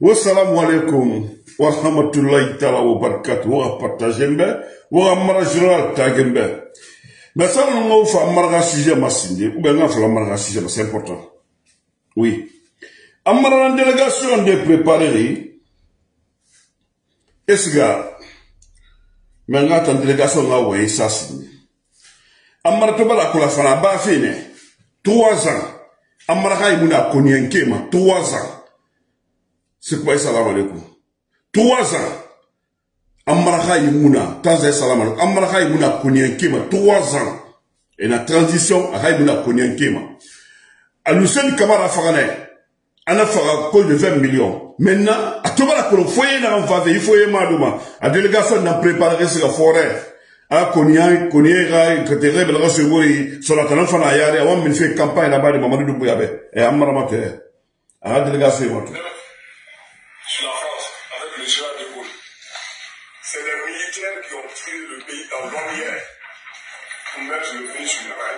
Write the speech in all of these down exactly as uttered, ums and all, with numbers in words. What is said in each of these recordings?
Wassalamu alaikum wa rahmatullahi ta'ala wa barakatuh. Wa partagembe, wa marajura tagembe. Mais ça, on va faire marga sujet massindé, ou bien on va faire marga sujet, c'est important. Oui. Amara la délégation de préparer, est-ce que, mais on a une délégation là où il s'assigne. Amara toba la kola fana ba fene, trois ans. Amara il m'a connu un kéma, trois ans. C'est quoi, salam alaikum? Trois ans. Amara Haïmouna, Tanzé salam alaikum. Amara Haïmouna connu un kéma, trois ans. Et la transition, Haïmouna connu un kéma. À Lucien Kamara Farane, on a fait un col de vingt millions. Maintenant, à tout le monde, il faut y aller, il faut y aller, la délégation n'a préparé ce forêt. À Konya, Konya, que tu rêves, le recevoir, sur la talent fan à Yare, on a fait campagne là-bas de Mamadou Doubouyabe. Et Amara Mate. À la délégation, sur la France, avec le général de Gaulle. C'est les militaires qui ont tiré le pays dans l'ombre pour mettre le pays sur le rail.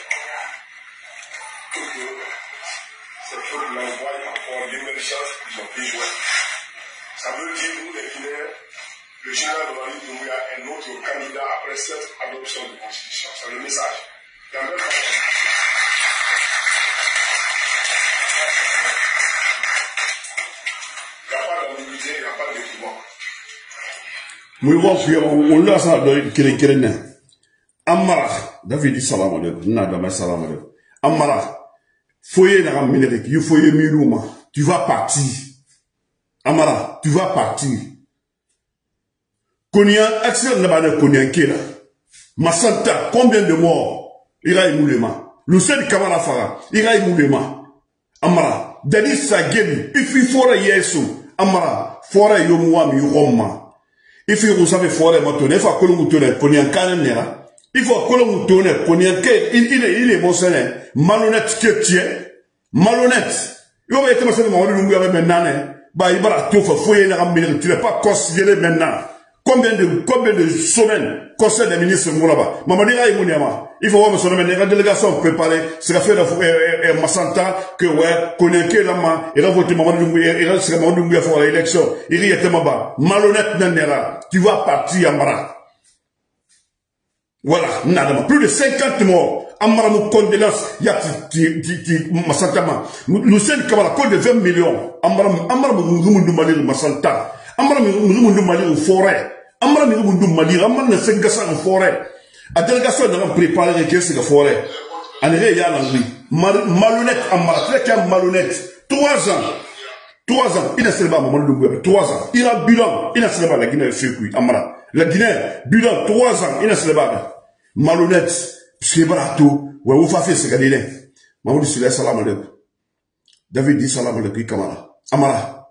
Tout que ces peuples l'envoient encore l'émergence qu'ils ont pu jouer. Ça veut dire, nous les Guinéens, le général de Mali Doumbouya est notre candidat après cette adoption de constitution. C'est le message. Il y a même pas... Il n'y a pas d'équipement. Nous on l'a ça de Kérékéréné. Amara, David dit salam alaikum. Nadama salam alaikum. Amara, foyer n'a pas miné, il faut y mirouma. Tu vas partir. Amara, tu vas partir. Konya, accident n'a pas de Konya Kéla. Massanta, combien de morts? Il a émoulema. Lucien Kamara Fara, il a émoulema. Amara, Dani Sageli, il faut y yesu. Amara, forêt yomuwa mi roma. Il faut que vous savez forêt maintenant. Il faut que vous tournez pour n'y nera. Il faut que vous tournez pour n'y il il est il est bon c'est malhonnête que tu es malhonnête. Il va être maintenant on lui avait maintenant. Bah il va tout faire fouiller la ramine. Tu n'es pas considéré maintenant. Combien de combien de semaines conseil des ministres sont là-bas. Maman dira il mouniama. Il faut voir me sonner la délégation préparée. C'est la fait de Massanta que ouais connaît que la main. Il a voté Maman Doumbouya. Il a c'est Maman Doumbouya pour l'élection. Il y était bas. Malhonnête n'en tu vas partir Amara. Voilà, nada plus de cinquante morts. Amara nous condoléances. Il y a ti ti ti Massanta. Lucien Kamara code de vingt millions. Amara Amara nous nous demander Massanta. Amara nous nous demander une forêt. Amara nous nous demander Amara ne fait que ça en forêt. La délégation n'a pas préparé que c'est la forêt. En réalité, il y a l'angli. Malhonnête Amara, très qu'un malhonnête. Trois ans. Trois ans. Il n'a pas Mamadou Doubouya. Trois ans. Il a bilan. Il n'a pas la Guinée fait cuit. Amara. La Guinée, bilan, trois ans. Il n'a pas malhonnête. C'est barato. Ouais, vous faites ce qu'il y a. Mamadou Sile, salam alaikum. David dit salam alaikum. Kamara. Amara.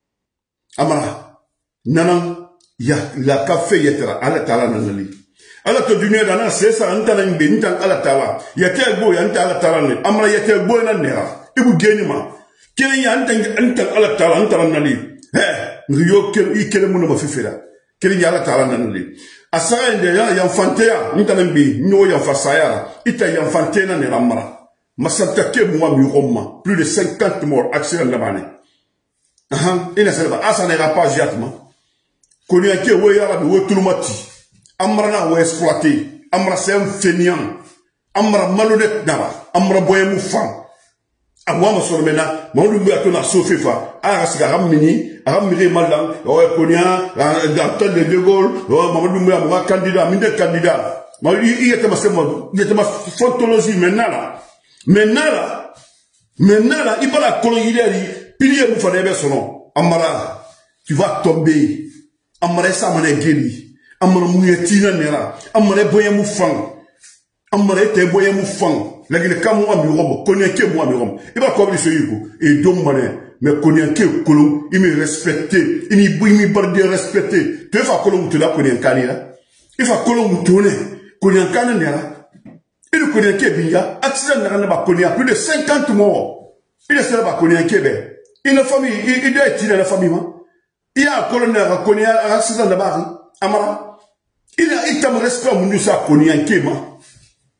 Amara. Nanan. Ya, la café yetera. Ala tala nanali. Ala to dunia dana c'est ça. Anta na mbe. Nta ala tala. Yete go. Anta ala tala ne. Amara yete go na nera. Ibu genima. Kelen ya anta anta ala tala. Anta nanali. He. Nriyo kel i kelen muna mafifera. Kelen ya ala tala nanali. Asara inde ya yanfantea. Nta na mbe. Nyo yanfasaya. Ita yanfantea na nera amara. Masanta ke mwa mi roma. Plus de cinquante morts. Accident na bane. Aha. Ina seleba. Asa nera pas jatma. Konnu un qui est ouais arabe ouais tout le mati. Amra na ouais exploité. Amra c'est un fainéant. Amra malhonnête naba. Amra boye moufan. Awa ma sor mena. Ma on lui a ton assoufé fa. Ah rasga ramini. Ramiri malang. Ouais konnu un dans tel de De Gaulle. Ouais Mamadou Mouya moi candidat. Minde candidat. Ma il était ma c'est moi. Il était ma fantologie maintenant là. Maintenant là. Maintenant là. Il va la colonie pilier moufan ebe son nom. Amra. Tu vas tomber. Amara sa mané geli amara mouyetina nera amara boye mou fang amara te boye mou fang la gele kamu ami robo connait que moi mi rom il va comme ce yiko et dom mané mais connait que kolon il me respecter il me il me barde respecter tu fa kolon tu la connait kanira il fa kolon tourner connait kanira il connait que binya accident na ba connait plus de cinquante morts il est là ba connait que be une famille il doit être dans la famille. Il y a un colonel qui connaît un accident de barre. Amara. Il a été respect à mon sa connu un kéma.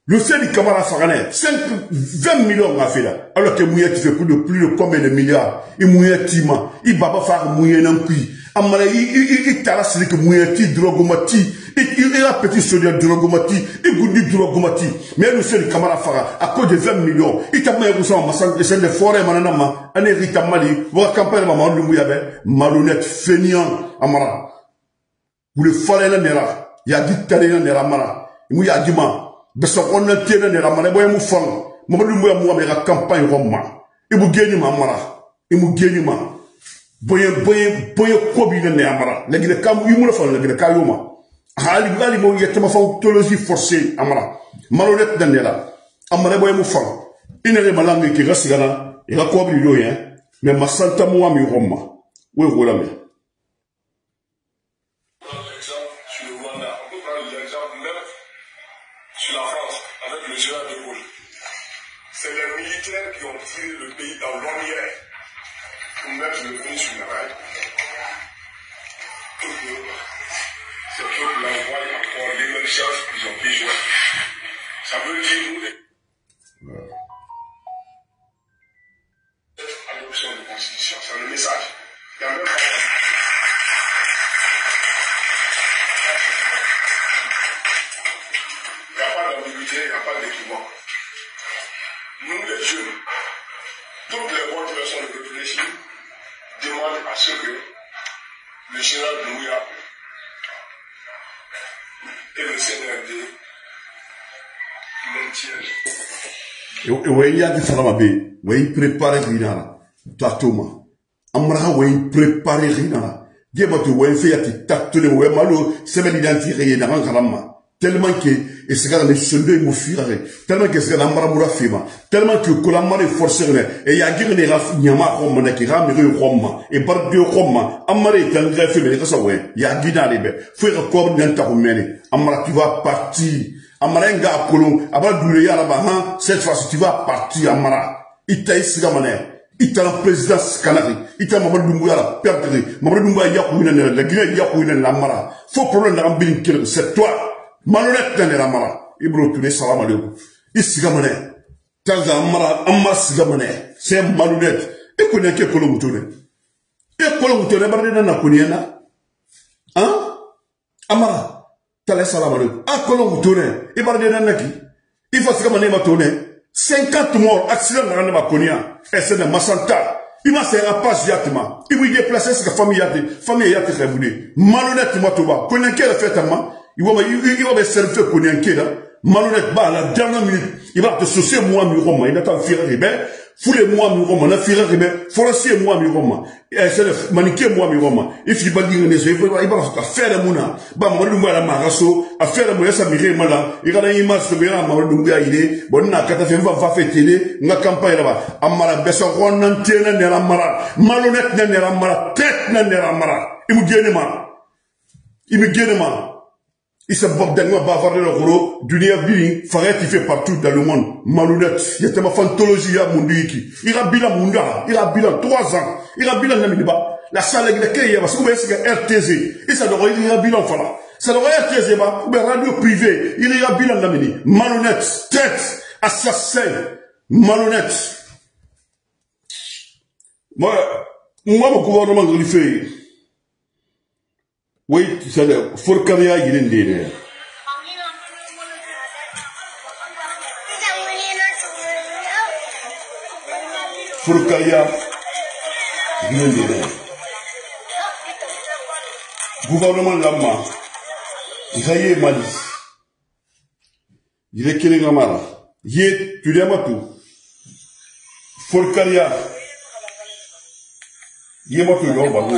Le seul Kamara Fagane, cinq, vingt millions a fait là. Alors que Mouya qui fait plus de plus de combien de milliards. Et Mouya Tima, il baba faire Mouya Nankui. Amara, il, il, il t'a rassuré que Mouya Ti, Drogomati, il a petit soldat Drogomati, il goûte Drogomati. Mais le seul Kamara Faga, à cause de vingt millions, il t'a mis un massan, c'est des forêts, mananama, un hérita Mali, voir campagne, maman, le Mouyabe, malhonnête, feignant, Amara. Vous le fallait là, Nera, il y a dit Talena Nera Mara, Mouya Dima. Parce qu'on a tiré de la manne, moi, mon fang, moi, moi, moi, la campagne Roma. Et vous gagnez ma mara. Et vous gagnez ma. Boye, boye, boye, kobi de amara. La guille de cam, il me le fait, la guille de kayoma. Ali, ali, moi, il y a tellement de théologie forcée, amara. Malhonnête d'un là. Amara, boye, mon fang. Il n'est pas langue qui reste là. Il a kobi de rien. Mais ma santa moi, mi Roma. Oui, voilà, mais. Sur la France, avec le général de Gaulle. C'est les militaires qui ont tiré le pays dans l'ornière pour mettre le pays sur la rail. Pour que ce peuple envoie encore les mêmes chances qu'ils ont pu jouer. Ça veut dire nous les... Adoption de constitution, c'est le message. Il y a même pas... Il n'y a pas d'ambiguïté, il n'y a pas d'équivoque. Nous, les jeunes, toutes les bonnes personnes réfléchies demandent à ce que le général Doumbouya et le C N R D maintiennent. Et oui, il y a des salamabe, oui, préparez rien, tatoma. Amra, oui, préparez rien. Diabatu, oui, fait yati tatone, oui, malo, c'est même identifié dans un karama. Tellement que, et c'est quand les soldats ils fuir, tellement que c'est quand l'ambaramura fima, tellement que Kolamar est forcé, et il y a guère des raf, nyama, roma, qui ramire roma, et par deux roma, amare est un greffe, mais ça, ouais, il y a guida libre, faut y accorder d'un tarumène, amara, tu vas partir, amara, un gars, Kolon, avant de l'oublier à la bahan, cette fois-ci, tu vas partir, amara, il t'a ici, gamane. Il t'a la présidence canari, il t'a Mamadou Doumbouya la perdre, Mamadou Doumbouya Yakouinen, la Guinée Yakouinen la Mara. Faut problème dans l'ambulance, c'est toi. Malhonnête dans la Mara. Ibro Touré, salam alaikum. Ici gamane. Taza Mara, Amas gamane. C'est malhonnête. Et qu'on a qu'un colon tourné. Et colon tourné, barré dans la Kouniena. Hein? Amara. T'as les salam alaikum. Ah, colon tourné. Et barré dans la qui? Il faut se gamane ma tourné. cinquante morts, accident dans la Konia. Et c'est de Massanta. Il m'a fait un pas directement. Il m'a déplacé sur la famille Yate. Famille Yate révolue. Malhonnête, moi, tout bas. Konia, quel fait à moi? Il va me servir Konia, là. Malhonnête, bah, la dernière minute. Il va te soucier, moi, mi Roma. Il attend Fira Ribé. Foulez moi, mi Roma. Na Fira Ribé. Forestier, moi, mi Roma. Et c'est le maniqué, moi, mi Roma. Il faut pas dire, il va faire le mouna. Bah, moi, le mouna, marasso. À faire le mouna, ça m'irait mal. Il y a une image de bien, moi, le mouna, il est. Bon, n'a qu'à faire, va faire télé. N'a campagne là-bas. Amara, bessa, on n'en tient, n'a la mara. Malhonnête, n'a la mara. Tête, n'a la mara. Il me gagne, ma. Il me gagne, ma. Il se bat d'un bavard le gros, dunia bini, farait qui fait partout dans le monde. Malhonnête, il y a tellement fantologie à Mundiki. Il a bilan Munda, il a bilan trois ans. Il a bilan Namiba. La salle de Kaya, parce que c'est R T Z. Et ça devrait il a bilan Fala. Ça devrait R T Z, ou bien radio privé. Il a bilan Namini. Malhonnête, tête, assassin, malhonnête. Moi, moi, mon gouvernement, il fait. Oui, c'est le Fourcaria, il est né. Fourcaria, il est né. Gouvernement Lama, Zaye Mali, il est Kéling Amara, Yé, tu l'aimes tout. Fourcaria, Yé Matou, Yorba.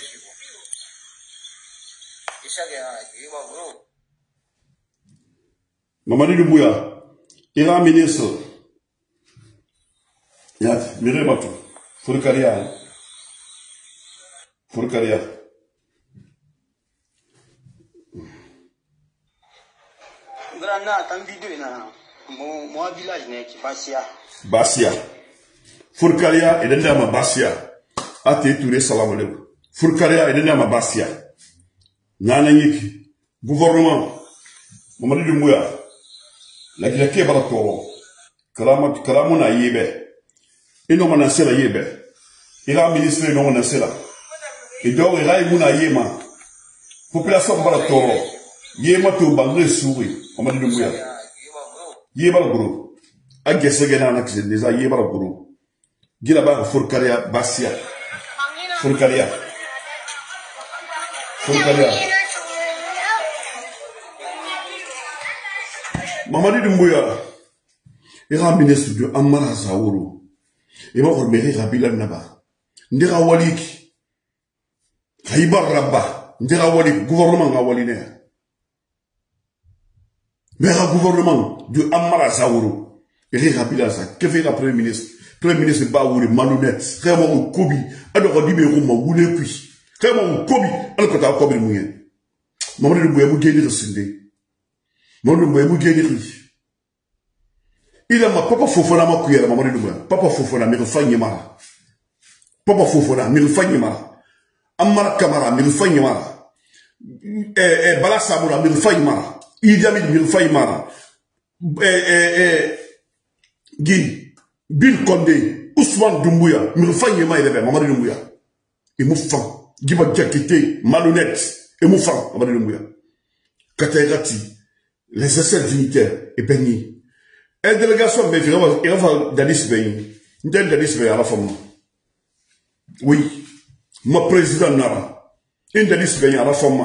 Mamadou Doumbouya, il a un ministre. Il a miré Matou. Fourcaria. Fourcaria. Grana, t'as vidéo, mon village n'est qui Bassia. Bassia. Fourcaria, il est dans ma Bassia. A te touré salam alaikum. Fourcaria, il est dans ma Bassia. Nana Yiki. Gouvernement. Mamadou Doumbouya. la gila ke bara toro kalama kalamu na yebe ino mana sela yebe ila ministre no mana sela e do ila imuna yema population bara toro yema to bangre souri o madi dum ya yeba gro a gese gena na kise déjà yeba gro gila ba furkaria basia furkaria furkaria Mamadi Doumbouya, il est ministre de Amara Zaouro. Il va remettre Rabila Naba. Ndera Walik. Kaibar Rabba. Ndera Walik. Gouvernement Waline. Mais le gouvernement de Amara Zaouro. Il est Rabila Zaouro. Que fait le Premier ministre? Le Premier ministre Baouri, malhonnête. Vraiment au Kobi. Alors on dit, mais on m'a voulu puis. Vraiment au Kobi. Alors qu'on a Kobi Mouyen. Mamadi Doumbouya, vous gagnez le Sindé. Mon nom est Mougédiri. Il a ma papa Fofona ma cuillère, maman de Doumbouya. Papa Fofona, mais le Fanyemara. Papa Fofona, mais le Fanyemara. Amara Kamara, mais le Fanyemara. Eh, Bala Samoura, mais le Fanyemara. Idi Amin, mais le Fanyemara. Eh, eh, eh, Guy, Bill Condé, Ousmane Doumbouya, mais le Fanyemara, il est maman de Doumbouya. Et Moufan, Giba Djakité, malhonnête, et Moufan, maman de Doumbouya. Katerati. Les essais dignitaires et bénis. Une délégation, mais finalement, il va Danis Béni. Une Danis Béni à la femme. Oui. Mon président Nara. Une Danis Béni à la femme.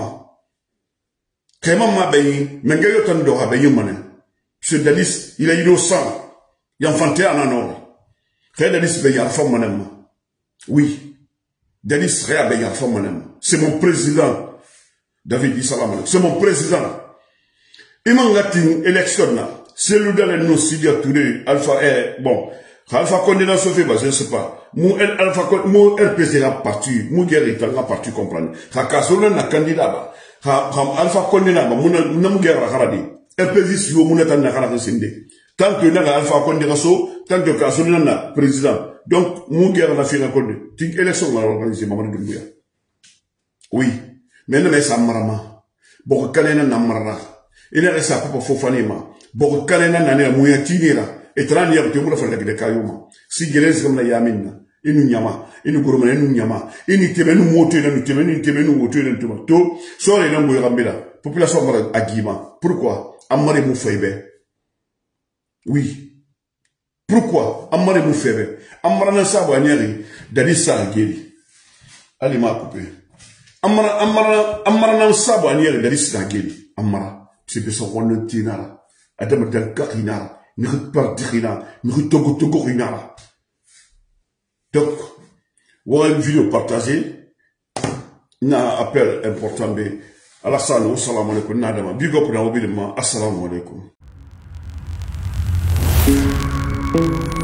Comment m'a béni, mais il y a eu tant de béni, mané. Ce Danis, il est innocent. Il a enfanté en anor. Rien Danis Béni à la femme, mané. Oui. Danis Réa Béni à la femme, mané. C'est mon président. David Dissalam. C'est mon président. Il m'a dit une élection là. C'est le dernier nom Sidia Touré, Alpha, eh, bon. Alpha Condé dans ce fait, je ne sais pas. Mon Alpha Condé, mon L P C a parti, mon guerre est en parti comprendre. Hakasona na candidat ba. Ha, Alpha Condé na ba, mon mon guerre a haradi. L P C si vous mon état na haradi sinde. Tant que na Alpha Condé raso, tant que Kasona na président. Donc, mon guerre na fait na Condé. Tink élection na organisé Mamadi Doumbouya. Oui. Mais non mais ça marama. Bon, kalena na marara. Il est resté à Papa Fofanema. Beaucoup de Kalena n'a mouillé Tinira. Et trente years de Moula Fala de Kayuma. Si Gérès comme la Yamina. Et nous Yama. Et nous Gourmane, nous Yama. Et nous Témen, nous montons, nous Témen, nous Témen, nous montons, nous Tomato. Soit les noms de Rambela. Population à Guima. Pourquoi? Amare Moufebe. Oui. Pourquoi? Amare Moufebe. Amara Nassabo Agneri. Dalissa Guéri. Allez, m'a coupé. Amara, Amara, Amara Nassabo Agneri. Dalissa Guéri. Amara. C'est que son roi ne tient Adam del Karina, ne repartirina, ne retogotogorina. Donc, voilà une vidéo partagée. Na appel important, mais à la salle, au salam alaikum, nadama. Big up, na obi de ma, assalamu alaikum.